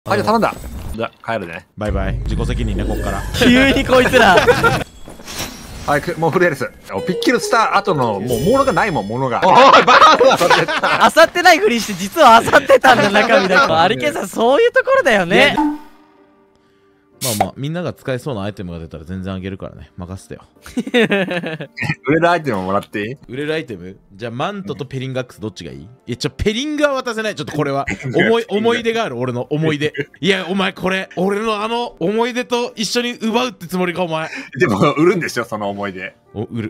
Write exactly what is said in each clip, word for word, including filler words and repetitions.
あ、じゃあ頼んだ。じゃあ帰るね。 バイバイ。自己責任ね、こっから。 急にこいつら。 はい、もうフルエルス。ピッキルした後の、もう物がないもん、物が。おい、バカだ、それ絶対。 あさってないふりして、実はあさってたんだ、中身だ。アリケンさん、そういうところだよね。 まあまあ、みんなが使えそうなアイテムが出たら全然あげるからね。任せてよ。 売れるアイテムもらっていい？ 売れるアイテムじゃあ、マントとペリンガックスどっちがいい？いや、ちょ、ペリンガは渡せない。ちょっとこれは。思い、思い出がある、俺の思い出。いや、お前これ、俺のあの思い出と一緒に奪うってつもりか、お前。 でも、売るんでしょ、その思い出。 お、売る。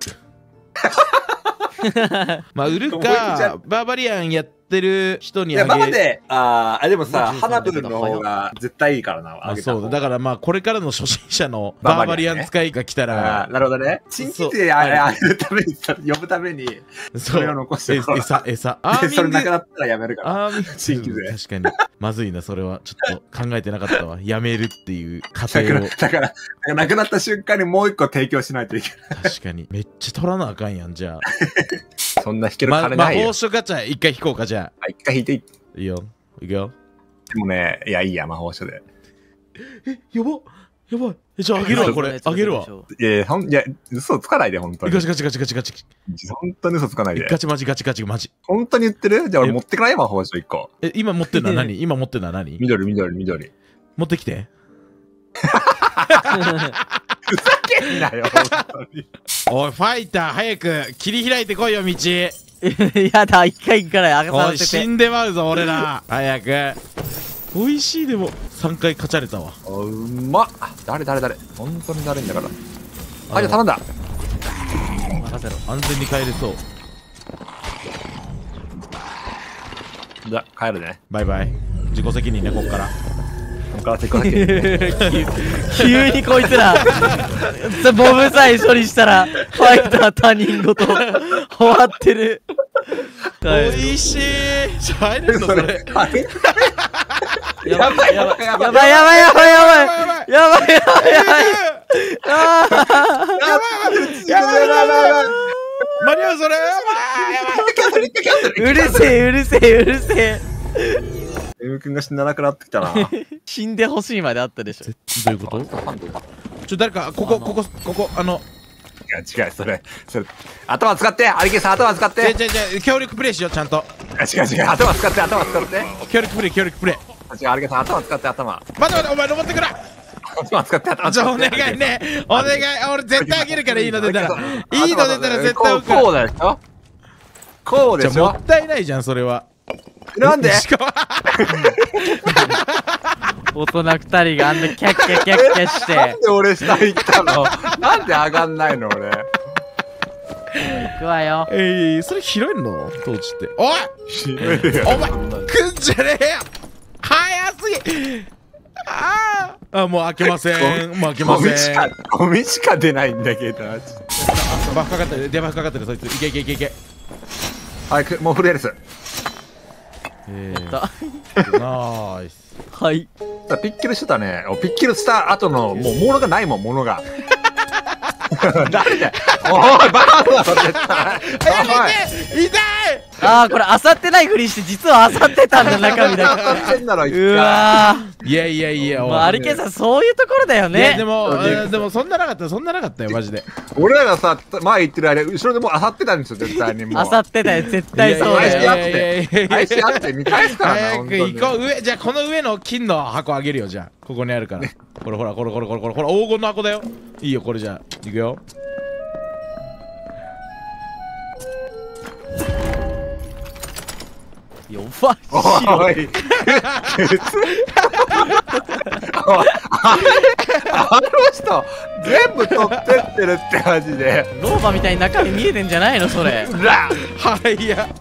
まあ、売るか、バーバリアンやってる人にあげる。 いや、ママで、あー、でもさ、ハナブルの方が絶対いいからな。 あ、そうだ。だからまあ、これからの初心者のバーバリアン使いが来たら。 なるほどね。新規であげるために、呼ぶために、それを残してる。 餌、餌。 それなくなったらやめるから。 あー、新規で。確かに。まずいな、それは。ちょっと考えてなかったわ。やめるっていう過程を。 だから、なくなった瞬間にもう一個提供しないといけない。 確かに。めっちゃ取らなあかんやん、じゃあ。 そんな引ける金ないよ。 魔法書ガチャ一回引こうか、じゃあ。 一回引いていい？ いいよ。いくよ。 でもね、いや、いいや、魔法書で。 え、やばやばい。え、じゃああげるわ、これ。あげるわ。 いや、ほん、いや、嘘つかないで、ほんとに。 ガチガチガチガチガチ。 本当に嘘つかないで。 ガチマジガチガチマジ。 本当に言ってる？じゃあ俺持ってかない魔法書一個。 え、今持ってんのは何？今持ってんのは何？ 緑、緑、緑。 持ってきて。 ふざけんなよ、本当に。 おい、ファイター、早く切り開いてこいよ、道。 やだ、一回から上がおい、死んでまうぞ、俺ら。早く。美味しいでも、さんかい勝ちゃれたわ。 うまっ。誰誰誰。本当に誰んだから。あ、じゃあ頼んだ。 任せろ。 安全に帰れそう。 じゃあ帰るね。 バイバイ。自己責任ね、こっから。 こっからせっかく。 急にこいつら。ボブさえ処理したら、ファイター他人ごと終わってる。 美味しい。入れんのそれ。 やばいやばいやばいやばいやばいやばいやばいやばいやばいあーやばいやばいやばい間に合うそれうるせえうるせえうるせえ。 エム君が死んだなくなってきたな。 死んでほしいまであったでしょ。 どういうことちょ、誰か、ここ、ここ、ここ、あの。 いや、違う、それ、それ、頭使って、アリケさん頭使って。 違う違う違う、協力プレイしよう、ちゃんと。 違う違う、頭使って、頭使って。 協力プレイ、協力プレイ。 違う、アリケさん頭使って、頭。 待って待って、お前登ってくな。 頭使って、頭。 じゃあ、お願いね。お願い、俺絶対あげるから、いいの出たら。いいの出たら絶対あげるから。 こうだよ。こうでしょ。 もったいないじゃん、それは。 なんで大人二人があんなキャッキャキャッキャして。 なんで俺下行ったの？なんで上がんないの俺。 行くわよ。 えい、それ拾えんの？当時って。おい！お前、来んじゃねえよ！早すぎ！ああ！あ、もう開けません。もう開けません。 ゴミしか出ないんだけど。 バフかかってる、デバフかかってる、そいつ。いけいけいけいけ。 はい、もうフルエルス。 えー、ナイス。 はい。 ピッキルしてたね。ピッキルした後の、もう物がないもん、物が。誰だよ。おい、バカだろ、絶対。 痛い！ ああ、これあさってないふりして、実はあさってたんだ、中身だけ。うわー。いやいやいや、 まあ、アリケンさん、そういうところだよね。 でも、でも、そんななかったよ、そんななかったよ、マジで。 俺らがさ、前行ってるあれ、後ろでもうあさってたんですよ、絶対にもう。 あさってたよ、絶対そうだよ。 返し合って見返すからな。 早く行こう、上、じゃあこの上の金の箱あげるよ、じゃあ。ここにあるから。これほら、これこれこれこれ、これ黄金の箱だよ。いいよ、これじゃあ。行くよ。 やばい。 おい。あの人、全部取ってってるってマジで。 老婆みたいに中身見えてんじゃないの、それ。 はいや。